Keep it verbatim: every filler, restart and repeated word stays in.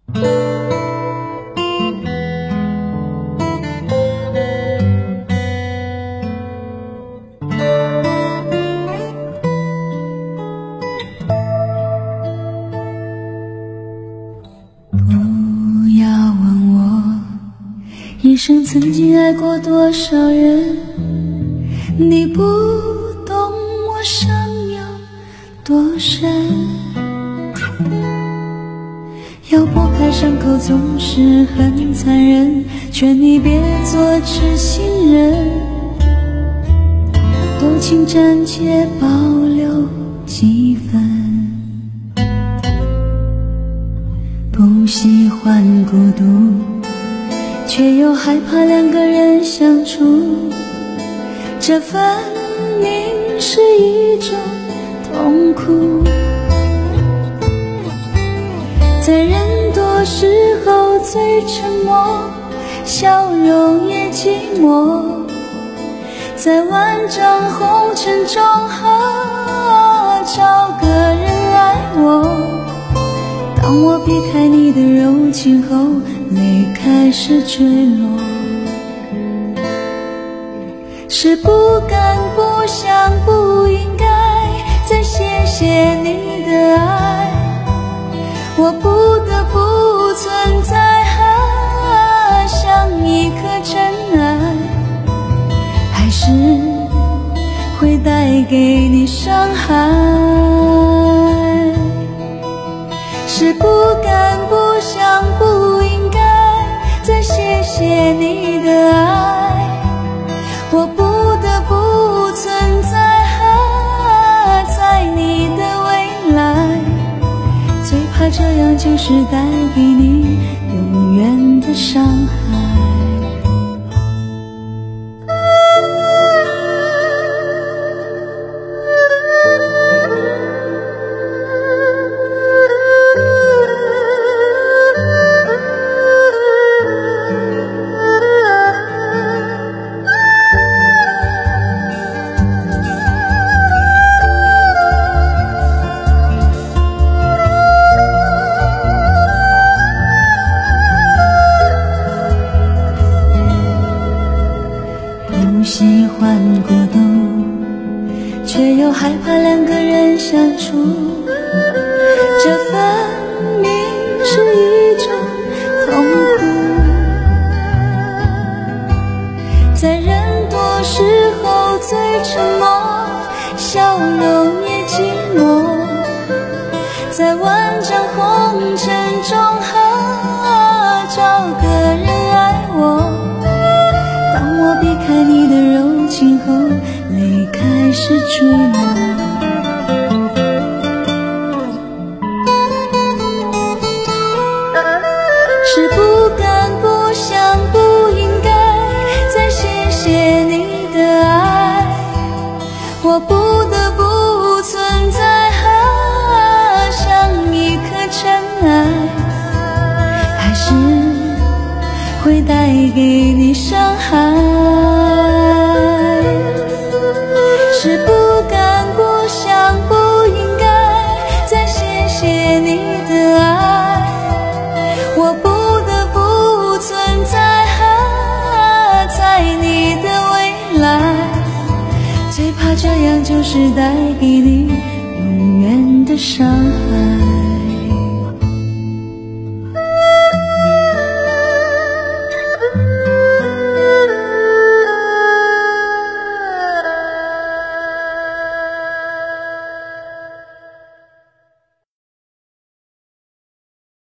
一生曾经爱过多少人，你不懂我伤有多深。要拨开伤口总是很残忍，劝你别做痴心人，多情暂且保留几分。不喜欢孤独，却又害怕两个人相处，这分明是一种痛苦。在人多时候最沉默，笑容也寂寞，在万丈红尘中找个人爱我。当我避开你的柔情后，泪开始坠落，是不敢不想不应该再谢谢你的爱，我不得不存在，啊，像一颗尘埃，还是会带给你伤害，是不敢不想不应该再谢谢你的爱，我不得不存在，啊，在你的未来，最怕这样就是带给你永远的伤害。不喜欢孤独，却又害怕两个人相处，这分明是一种痛苦。在人多时候最沉默，笑容也寂寞，在万丈红尘中找个人爱我。当我避开你的柔情后，泪开始坠落，是不敢不想不应该再谢谢你的爱，我不得不存在，啊，像一颗尘埃，还是会带给你伤害，是不敢不想不应该再谢谢你的爱，我不得不存在，啊，在你的未来，最怕这样就是带给你永远的伤害。